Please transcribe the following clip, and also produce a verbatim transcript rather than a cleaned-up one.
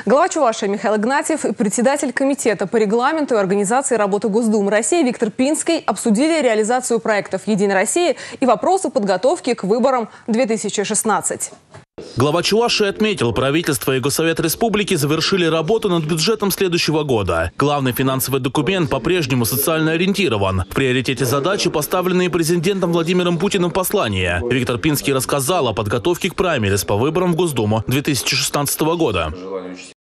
Глава Чувашии Михаил Игнатьев и председатель комитета по регламенту и организации работы Госдумы России Виктор Пинский обсудили реализацию проектов «Единой России» и вопросы подготовки к выборам две тысячи шестнадцать. Глава Чувашии отметил, правительство и Госсовет Республики завершили работу над бюджетом следующего года. Главный финансовый документ по-прежнему социально ориентирован. В приоритете задачи, поставленные президентом Владимиром Путиным в послании. Виктор Пинский рассказал о подготовке к праймерис по выборам в Госдуму две тысячи шестнадцатого года.